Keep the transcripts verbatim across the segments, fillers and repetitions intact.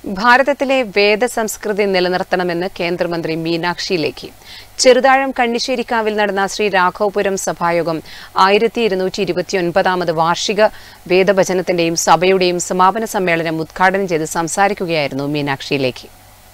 ഭാരതത്തിലെ വേദസംസ്കൃതി നിലനിർത്തണമെന്ന് കേന്ദ്രമന്ത്രി മീനാക്ഷി ലേഖി. ചെറുതാഴം കണ്ണിശ്ശേരിക്കാവിൽ നടന്ന ശ്രീ രാഘവപുരം സഭായോഗം ആയിരത്തി ഇരുന്നൂറ്റി ഇരുപത്തിയൊൻപതാമത് വാർഷിക വേദഭജനത്തിന്റെയും സഭയുടെയും സമാപന സമ്മേളനം ഉദ്ഘാടനം ചെയ്ത് സംസാരിക്കുകയായിരുന്നു മീനാക്ഷി ലേഖി.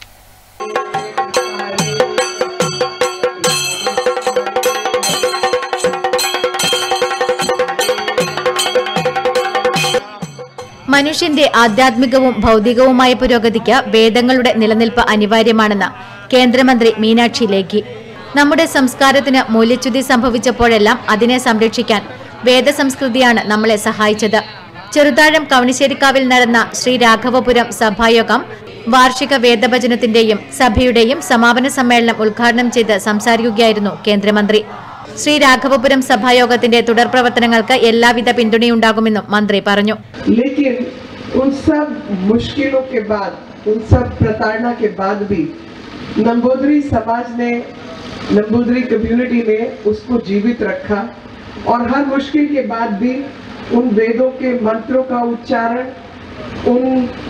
മനുഷ്യന്റെ ആധ്യാത്മികവും ഭൗതികവുമായ പുരോഗതിക്ക് വേദങ്ങളുടെ നിലനിൽപ്പ് അനിവാര്യമാണെന്ന് കേന്ദ്രമന്ത്രി മീനാക്ഷി ലേഖി. നമ്മുടെ സംസ്കാരത്തിന് മൂല്യച്യുതി സംഭവിച്ചപ്പോഴെല്ലാം അതിനെ സംരക്ഷിക്കാൻ വേദസംസ്കൃതിയാണ് നമ്മളെ സഹായിച്ചത്. ചെറുതാഴം കവണിശ്ശേരിക്കാവിൽ നടന്ന ശ്രീ രാഘവപുരം സഭായോഗം വാർഷിക വേദഭജനത്തിന്റെയും സഭയുടെയും സമാപന സമ്മേളനം ഉദ്ഘാടനം ചെയ്ത് സംസാരിക്കുകയായിരുന്നു കേന്ദ്രമന്ത്രി. ശ്രീ രാഘവപുരം സഭായോഗത്തിന്റെ തുടർ പ്രവർത്തനങ്ങൾക്ക് എല്ലാവിധ പിന്തുണയുണ്ടാകുമെന്നും മന്ത്രി പറഞ്ഞു. लेकिन उन सब मुश्किलों के बाद, उन सब प्रताड़ना के बाद भी नंबूदरी समाज ने, नंबूदरी कम्युनिटी ने उसको जीवित रखा और हर मुश्किल के बाद भी उन वेदों के मंत्रों का उच्चारण, उन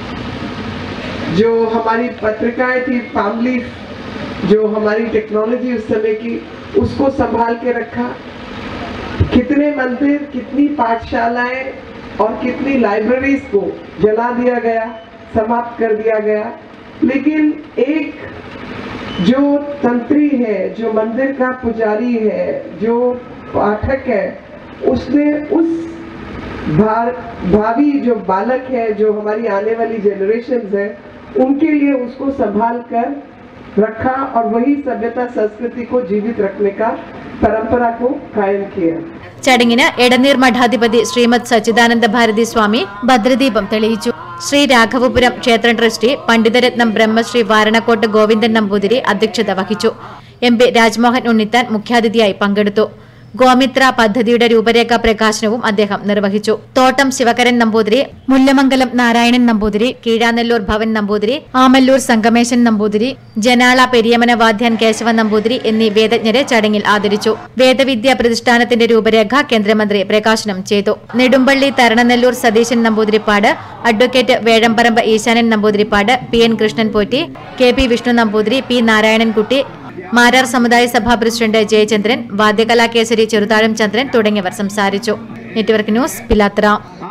जो हमारी पत्रिकाएं थी, फैमिली, जो हमारी टेक्नोलॉजी उस समय की, उसको संभाल के रखा. कितने मंदिर, कितनी पाठशालाएं और कितनी लाइब्रेरीज को जला दिया गया, समाप्त कर दिया गया, लेकिन एक जो तंत्री है, जो मंदिर का पुजारी है, जो पाठक है, उसने उस भावी जो बालक है, जो हमारी आने वाली जनरेशंस है, उनके लिए उसको संभाल कर रखा और वही सभ्यता संस्कृति को जीवित रखने का परंपरा को कायम किया. ചടങ്ങിന് എടനീർ മഠാധിപതി ശ്രീമദ് സച്ചിദാനന്ദ ഭാരതി സ്വാമി ഭദ്രദീപം തെളിയിച്ചു. ശ്രീ രാഘവപുരം ക്ഷേത്ര ട്രസ്റ്റി പണ്ഡിതരത്നം ബ്രഹ്മശ്രീ വാരണക്കോട്ട് ഗോവിന്ദൻ നമ്പൂതിരി അധ്യക്ഷത വഹിച്ചു. എം പി രാജ്മോഹൻ ഉണ്ണിത്താൻ മുഖ്യാതിഥിയായി പങ്കെടുത്തു. ഗോമിത്ര പദ്ധതിയുടെ രൂപരേഖ പ്രകാശനവും അദ്ദേഹം നിർവഹിച്ചു. തോട്ടം ശിവകരൻ നമ്പൂതിരി, മുല്ലമംഗലം നാരായണൻ നമ്പൂതിരി, കീഴാനെല്ലൂർ ഭവൻ നമ്പൂതിരി, ആമല്ലൂർ സംഗമേശൻ നമ്പൂതിരി, ജനാള പെരിയമന വാദ്യാൻ കേശവൻ നമ്പൂതിരി എന്നീ വേദജ്ഞരെ ചടങ്ങിൽ ആദരിച്ചു. വേദവിദ്യാ പ്രതിഷ്ഠാനത്തിന്റെ രൂപരേഖ കേന്ദ്രമന്ത്രി പ്രകാശനം ചെയ്തു. Nedumpally Tharananallur Satheesan Namboothiripad, advocate Vezhamparambu Eeshanan Namboothiripad, P N Krishnan Potti, K P Vishnu Namboothiri, P Narayanankutty, Marar സമുദായ സഭാ പ്രസിഡന്റ് ജയചന്ദ്രൻ, വാദ്യകലാകേസരി ചെറുതാഴം ചന്ദ്രൻ തുടങ്ങിയവർ സംസാരിച്ചു. Network news, Pilathara.